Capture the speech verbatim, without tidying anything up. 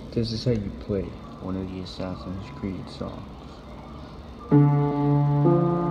This is how you play one of the Assassin's Creed songs.